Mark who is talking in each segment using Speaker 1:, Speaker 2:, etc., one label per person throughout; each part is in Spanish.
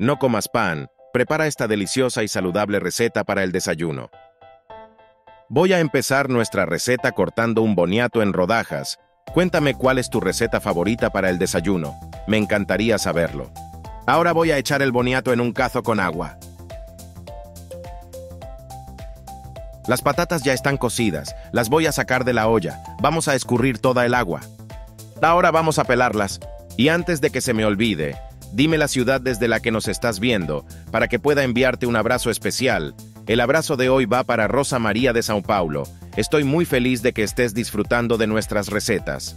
Speaker 1: No comas pan, prepara esta deliciosa y saludable receta para el desayuno. Voy a empezar nuestra receta cortando un boniato en rodajas. Cuéntame cuál es tu receta favorita para el desayuno. Me encantaría saberlo. Ahora voy a echar el boniato en un cazo con agua. Las patatas ya están cocidas, las voy a sacar de la olla. Vamos a escurrir toda el agua. Ahora vamos a pelarlas. Y antes de que se me olvide, dime la ciudad desde la que nos estás viendo, para que pueda enviarte un abrazo especial. El abrazo de hoy va para Rosa María de São Paulo. Estoy muy feliz de que estés disfrutando de nuestras recetas.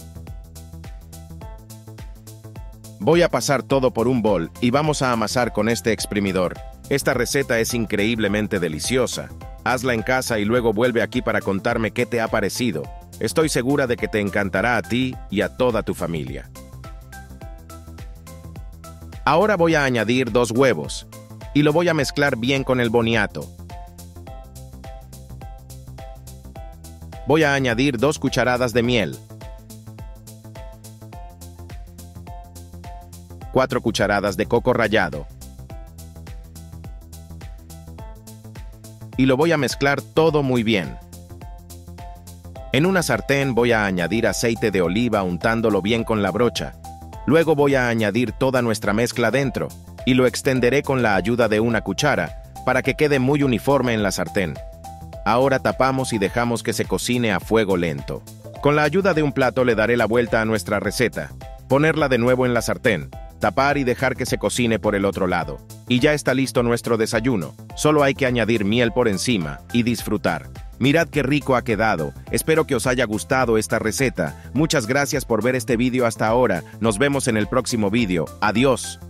Speaker 1: Voy a pasar todo por un bol y vamos a amasar con este exprimidor. Esta receta es increíblemente deliciosa. Hazla en casa y luego vuelve aquí para contarme qué te ha parecido. Estoy segura de que te encantará a ti y a toda tu familia. Ahora voy a añadir 2 huevos y lo voy a mezclar bien con el boniato. Voy a añadir 2 cucharadas de miel, 4 cucharadas de coco rallado y lo voy a mezclar todo muy bien. En una sartén voy a añadir aceite de oliva untándolo bien con la brocha. Luego voy a añadir toda nuestra mezcla dentro y lo extenderé con la ayuda de una cuchara para que quede muy uniforme en la sartén. Ahora tapamos y dejamos que se cocine a fuego lento. Con la ayuda de un plato le daré la vuelta a nuestra receta, ponerla de nuevo en la sartén, tapar y dejar que se cocine por el otro lado. Y ya está listo nuestro desayuno. Solo hay que añadir miel por encima y disfrutar. Mirad qué rico ha quedado. Espero que os haya gustado esta receta. Muchas gracias por ver este vídeo hasta ahora. Nos vemos en el próximo vídeo. Adiós.